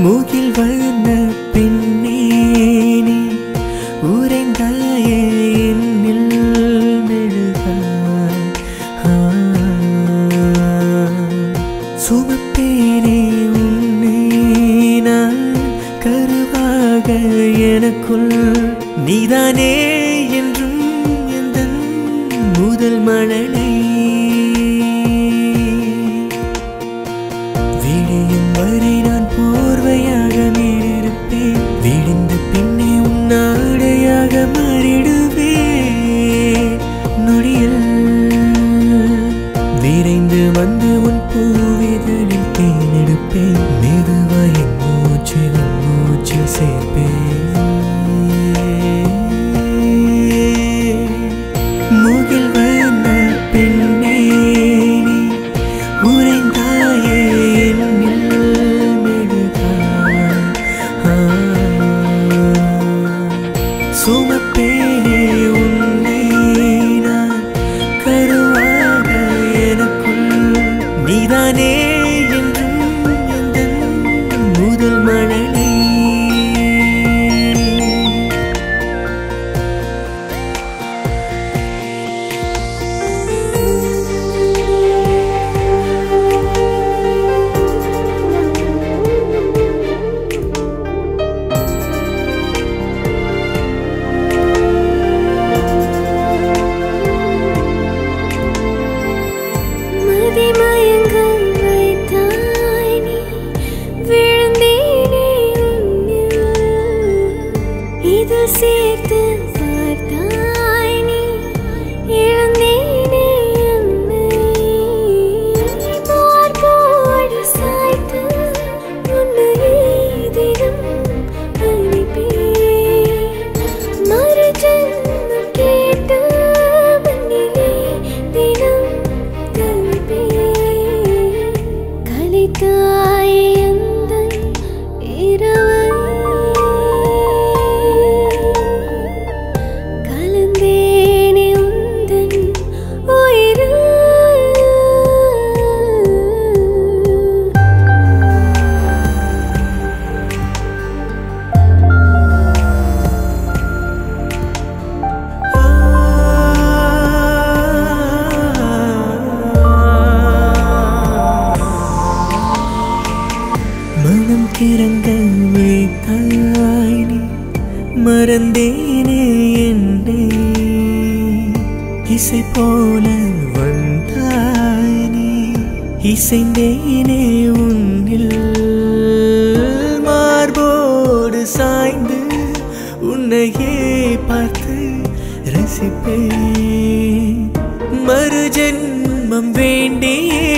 மூகில் வளர்ந்த பின்னே நீ உறைந்தாயே என்னில் மெழுகாய் சுமப்பேனே உன்னை நான் கருவாக எனக்குள் நீதானே என்றும் எந்தன் முதல் மழலை விடியும் வரை நான் போர்வையாக மீறிருப்பேன் விடிந்த பின்னே உன்னாடையாக மாறிடுவேன் நொடியில் விரைந்து வந்து உன் பூவிதழில் தேனெடுப்பேன் மெதுவாய் என் மூச்சில் சேர்ப்பேன் மூகில் வளர்ந்த பெண்ணே நீ உறைந்தாயே என்னில் மெழுகாய் சுமப்பேனே உன்னை நான் கருவாக எனக்குள் நீதானே என்றும் எந்தன் முதல் மழலை சேர்த்து பார்த்தாய் நீ இழந்தேனே என்னை மார்போடு சாய்த்து உன்னையே தினம் அழைப்பேன் மறு ஜென்மம் கேட்டு மண்ணிலே தினம் தவிப்பேன் கலைத்தாய் எந்தன் இரவை மனம் கிறங்க வைத்தாய் நீ மறந்தேனே என்னை இசை போல வந்தாய் நீ இசைந்தேனே உன்னில் மார்போடு சாய்ந்து உன்னையே பார்த்து ரசிப்பேன் மறு ஜென்மம் வேண்டியே